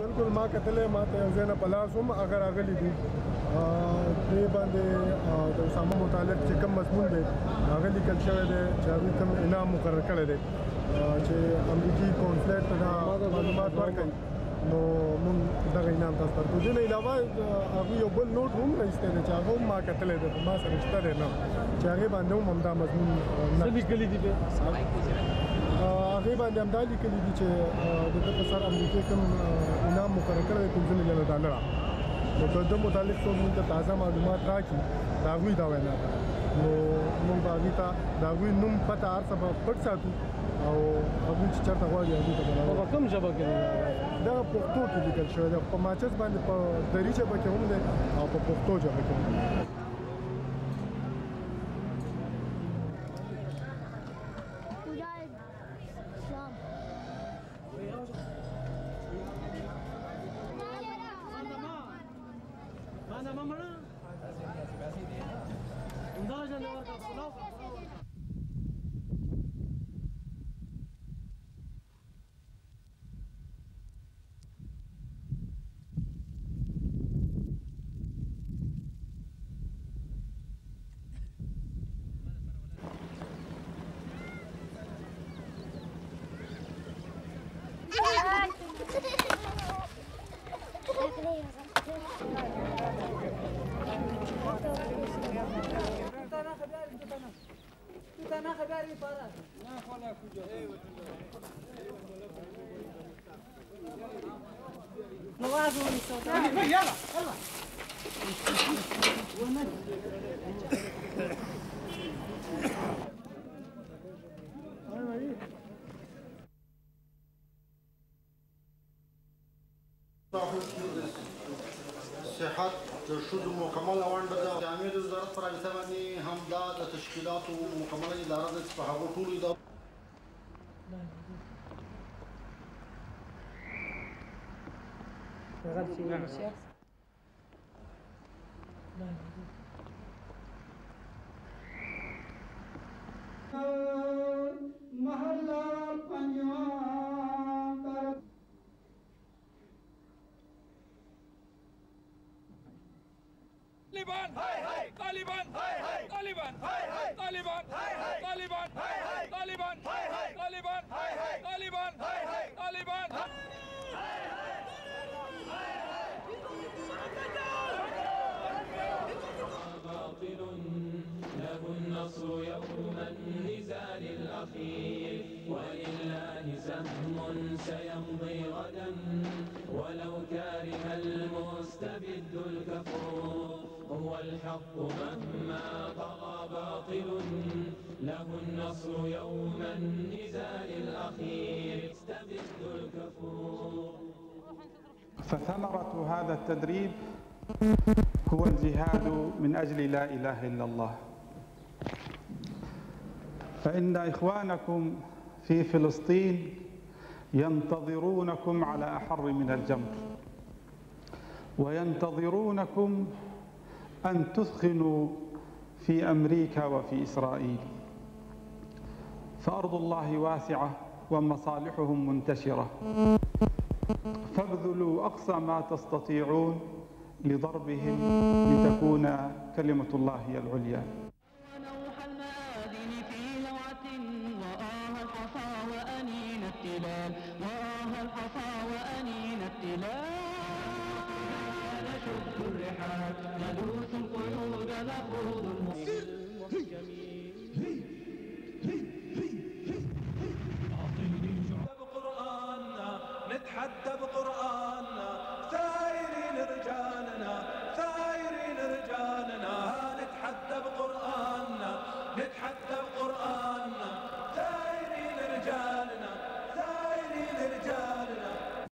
بالکل ما کتلې ما ته یو ځای نه په لاس هم هغه راغلي دي دې باندې د اسامه متعلق چې کوم مضمون دی هغه لیکل شوی دی چې هغوی کوم انعام مقرر کړی دی چې امریکي کونسلیټ ته دا معلومات ورکوي نو موږ دغه انعام تاسو ته ورکوو. دې نه علاوه هغوی یو بل نوټ هم راایستی دی چې هغه هم ما کتلی دی ما سره شته دی نه چې هغې باندې هم همدا مضمون څه لیکلي دي هغې باندې همدا لیکلي دي چې د ده په سر امریکې کوم انعام مقرر کړی دی $15 میلیونه نو که ده متعلق څوک موږ ته تازه معلومات راکړي د هغوی دا وینا ده نو موږ به هغوی ته د هغوی نوم پته هر څه به پټ ساتو او هغوی چې چېرته غواړي هغوی ته به په کوم ژبه کې دغه پښتو کې لیکل شوی دی په ماچس باندې په دري ژبه کې هم دی او په پښتو ژبه کې هم دی. صحت د ښځو مکمله ونډه ده. جامع د وزارت په رابطه باندې هم دا د تشکیلاتو مکمله اداره ده چې په هغو ټولو ادارو Taliban! Hey, hey! Taliban! Hey, hey! Taliban! Hey, hey! Taliban! Hey, hey! Taliban! Hey, hey! Taliban! Hey, hey! Taliban! Hey, hey! Taliban! Hey, hey! Taliban! باطل له النصر يوم النزال الأخير ولله سهم سيمضي غدا ولو كره المستبد الكفور هو الحق مهما طغى باطل له النصر يوم النزال الأخير استبد الكفور. فثمرة هذا التدريب هو الجهاد من أجل لا إله إلا الله. فإن إخوانكم في فلسطين ينتظرونكم على أحر من الجمر وينتظرونكم أن تثخنوا في أمريكا وفي إسرائيل، فأرض الله واسعة ومصالحهم منتشرة، فابذلوا أقصى ما تستطيعون لضربهم لتكون كلمة الله هي العليا. ونوح المآذن في لوعة وآه الحصى وأنين التلال وآه الحصى وأنين التلال نشد الرحال ندوس القيود نخوض نتحدى بقرآننا ثائرين رجالنا